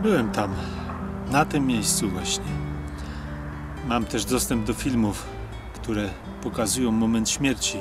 Byłem tam, na tym miejscu właśnie. Mam też dostęp do filmów, które pokazują moment śmierci.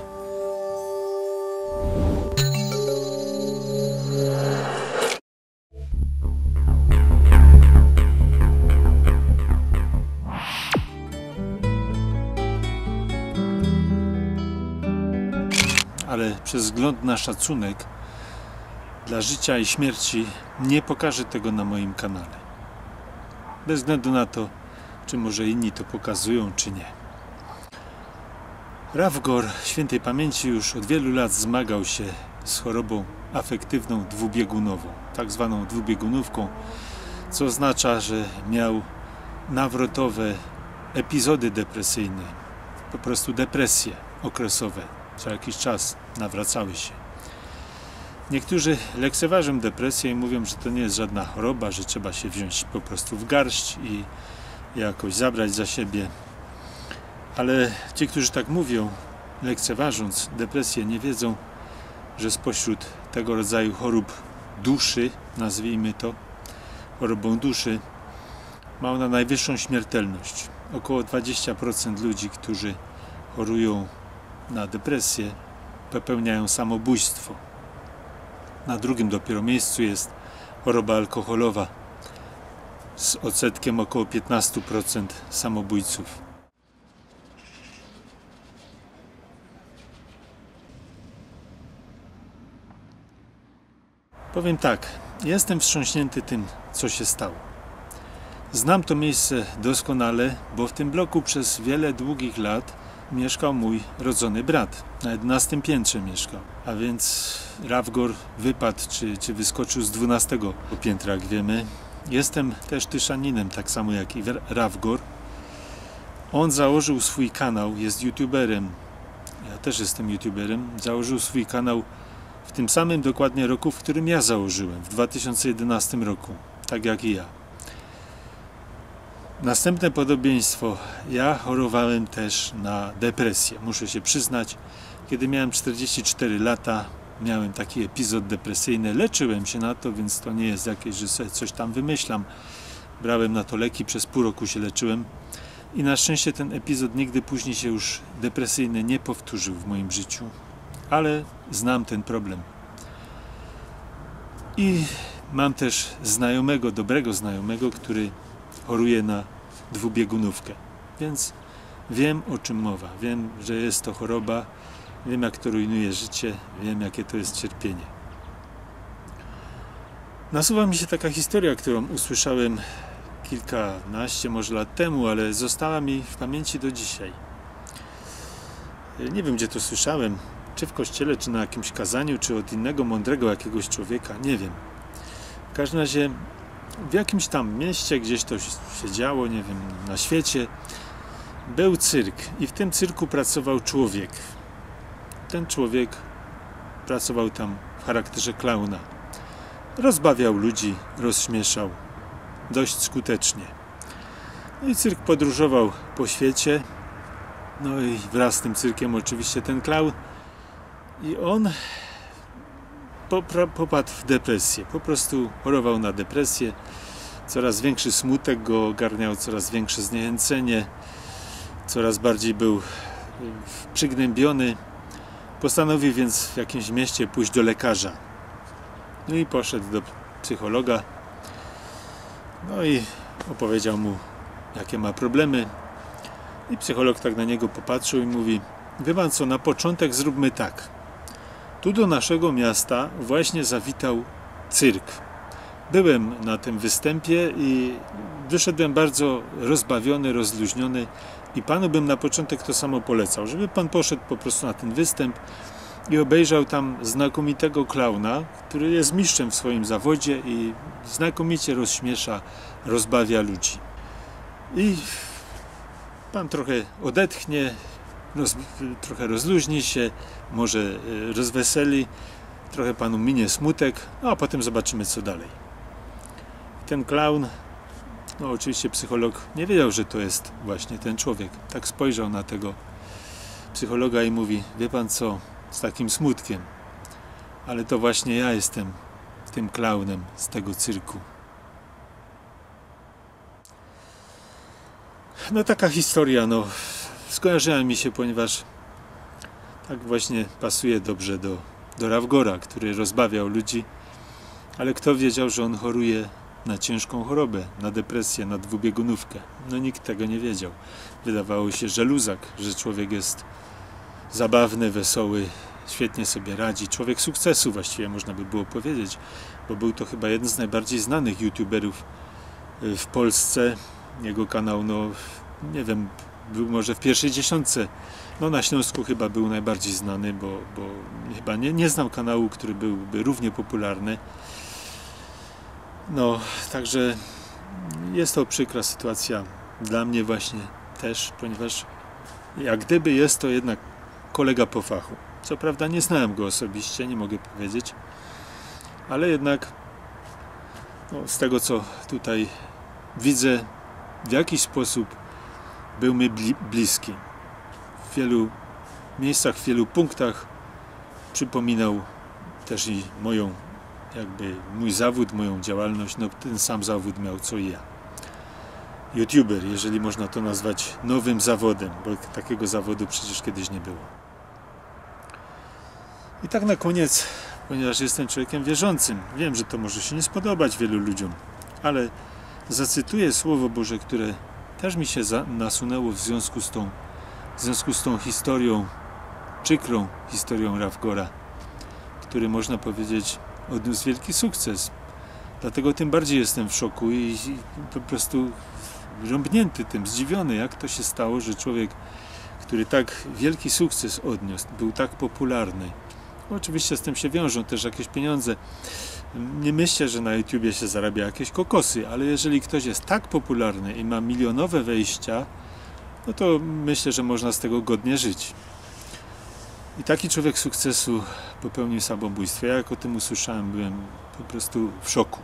Ale przez wzgląd na szacunek dla życia i śmierci nie pokażę tego na moim kanale. Bez względu na to, czy może inni to pokazują, czy nie. Ravgor świętej pamięci już od wielu lat zmagał się z chorobą afektywną dwubiegunową, tak zwaną dwubiegunówką, co oznacza, że miał nawrotowe epizody depresyjne, po prostu depresje okresowe, co jakiś czas nawracały się. Niektórzy lekceważą depresję i mówią, że to nie jest żadna choroba, że trzeba się wziąć po prostu w garść i jakoś zabrać za siebie. Ale ci, którzy tak mówią, lekceważąc depresję, nie wiedzą, że spośród tego rodzaju chorób duszy, nazwijmy to chorobą duszy, ma ona najwyższą śmiertelność. Około 20% ludzi, którzy chorują na depresję, popełniają samobójstwo. Na drugim dopiero miejscu jest choroba alkoholowa z odsetkiem około 15% samobójców. Powiem tak, jestem wstrząśnięty tym, co się stało. Znam to miejsce doskonale, bo w tym bloku przez wiele długich lat mieszkał mój rodzony brat. Na 11 piętrze mieszkał. A więc Ravgor wypadł, czy wyskoczył z 12 piętra, jak wiemy. Jestem też Tyszaninem, tak samo jak i Ravgor. On założył swój kanał, jest youtuberem. Ja też jestem youtuberem. Założył swój kanał w tym samym dokładnie roku, w którym ja założyłem, w 2011 roku. Tak jak i ja. Następne podobieństwo. Ja chorowałem też na depresję. Muszę się przyznać, kiedy miałem 44 lata, miałem taki epizod depresyjny. Leczyłem się na to, więc to nie jest jakieś, że sobie coś tam wymyślam. Brałem na to leki, przez pół roku się leczyłem. I na szczęście ten epizod nigdy później się już depresyjny nie powtórzył w moim życiu. Ale znam ten problem. I mam też znajomego, dobrego znajomego, który choruje na dwubiegunówkę. Więc wiem, o czym mowa. Wiem, że jest to choroba. Wiem, jak to rujnuje życie. Wiem, jakie to jest cierpienie. Nasuwa mi się taka historia, którą usłyszałem kilkanaście może lat temu, ale została mi w pamięci do dzisiaj. Nie wiem, gdzie to słyszałem. Czy w kościele, czy na jakimś kazaniu, czy od innego mądrego jakiegoś człowieka. Nie wiem. W każdym razie w jakimś tam mieście, gdzieś to się działo, nie wiem, na świecie, był cyrk i w tym cyrku pracował człowiek. Ten człowiek pracował tam w charakterze klauna. Rozbawiał ludzi, rozśmieszał dość skutecznie. No i cyrk podróżował po świecie. No i wraz z tym cyrkiem oczywiście ten klaun. I on popadł w depresję. Po prostu chorował na depresję. Coraz większy smutek go ogarniał, coraz większe zniechęcenie. Coraz bardziej był przygnębiony. Postanowił więc w jakimś mieście pójść do lekarza. No i poszedł do psychologa. No i opowiedział mu, jakie ma problemy. I psycholog tak na niego popatrzył i mówi: wie pan co, na początek zróbmy tak. Tu do naszego miasta właśnie zawitał cyrk. Byłem na tym występie i wyszedłem bardzo rozbawiony, rozluźniony i panu bym na początek to samo polecał, żeby pan poszedł po prostu na ten występ i obejrzał tam znakomitego klauna, który jest mistrzem w swoim zawodzie i znakomicie rozśmiesza, rozbawia ludzi. I pan trochę odetchnie, trochę rozluźni się, może rozweseli, trochę panu minie smutek, no a potem zobaczymy, co dalej. Ten klaun, no oczywiście psycholog nie wiedział, że to jest właśnie ten człowiek. Tak spojrzał na tego psychologa i mówi: wie pan co, z takim smutkiem, ale to właśnie ja jestem tym klaunem z tego cyrku. No taka historia, no skojarzyła mi się, ponieważ tak właśnie pasuje dobrze do Rawgora, który rozbawiał ludzi, ale kto wiedział, że on choruje na ciężką chorobę, na depresję, na dwubiegunówkę. No nikt tego nie wiedział. Wydawało się, że luzak, że człowiek jest zabawny, wesoły, świetnie sobie radzi. Człowiek sukcesu właściwie można by było powiedzieć, bo był to chyba jeden z najbardziej znanych youtuberów w Polsce. Jego kanał, no nie wiem, był może w pierwszej dziesiątce. No na Śląsku chyba był najbardziej znany, bo chyba nie znam kanału, który byłby równie popularny. No, także jest to przykra sytuacja dla mnie właśnie też, ponieważ jak gdyby jest to jednak kolega po fachu. Co prawda nie znałem go osobiście, nie mogę powiedzieć, ale jednak no, z tego co tutaj widzę, w jakiś sposób był mi bliski. W wielu miejscach, w wielu punktach przypominał też i mój zawód, moją działalność. No ten sam zawód miał co i ja. YouTuber, jeżeli można to nazwać nowym zawodem, bo takiego zawodu przecież kiedyś nie było. I tak na koniec, ponieważ jestem człowiekiem wierzącym, wiem, że to może się nie spodobać wielu ludziom, ale zacytuję Słowo Boże, które też mi się nasunęło w związku z tą historią, przykrą historią Rawgora, który można powiedzieć odniósł wielki sukces. Dlatego tym bardziej jestem w szoku i po prostu rąbnięty tym, zdziwiony, jak to się stało, że człowiek, który tak wielki sukces odniósł, był tak popularny. Oczywiście z tym się wiążą też jakieś pieniądze. Nie myślę, że na YouTubie się zarabia jakieś kokosy, ale jeżeli ktoś jest tak popularny i ma milionowe wejścia, no to myślę, że można z tego godnie żyć. I taki człowiek sukcesu popełnił samobójstwo. Ja jak o tym usłyszałem, byłem po prostu w szoku.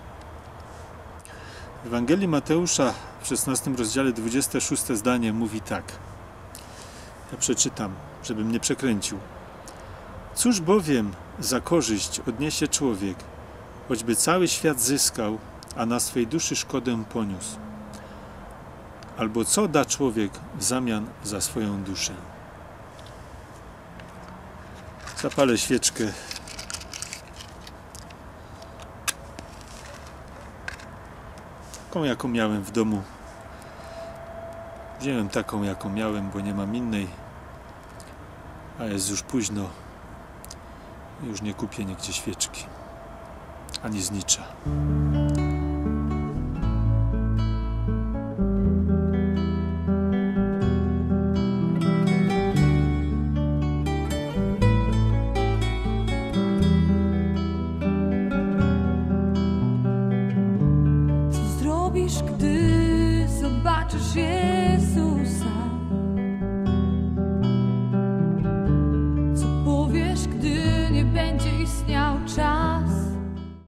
W Ewangelii Mateusza w 16 rozdziale 26 zdanie mówi tak. Ja przeczytam, żebym nie przekręcił. Cóż bowiem za korzyść odniesie człowiek, choćby cały świat zyskał, a na swej duszy szkodę poniósł? Albo co da człowiek w zamian za swoją duszę? Zapalę świeczkę. Taką, jaką miałem w domu. Wziąłem taką, jaką miałem, bo nie mam innej. A jest już późno. Już nie kupię nigdzie świeczki. Ani znicza. Co zrobisz, gdy zobaczysz je?